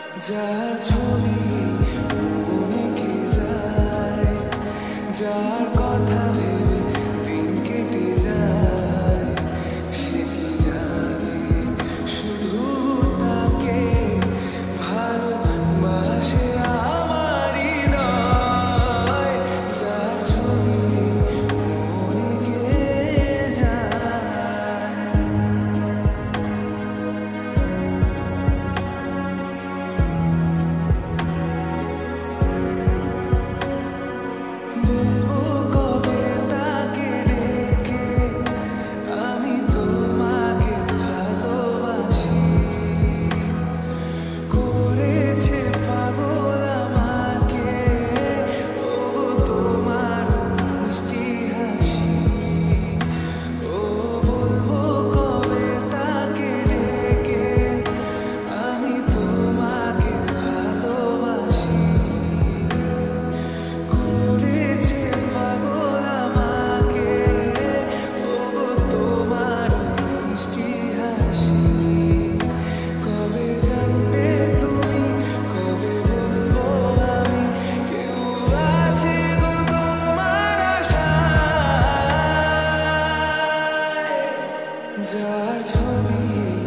যার ছবি মনে কে যায়, যার কথা ভেবে দিন কেটে যায়, সে কি জানে শুধু তাকে ভালোবাসে আমার হৃদয়, যার ছবি মনে কে যায়। বলবো কবে তাকে ডেকে আমি তোমাকে ভালোবাসি, করেছে পাগল আমাকে ওগো তোমার মিষ্টি হাসি। ও বলবো কবে তাকে ডেকে আমি তোমাকে ভালোবাসি, করেছে পাগল আমাকে ওগো তোমার মিষ্টি হাসি। কবে জানবে তুমি, কবে বলবো আমি, কেউ আছে গো তোমার আশায়, যার ছবি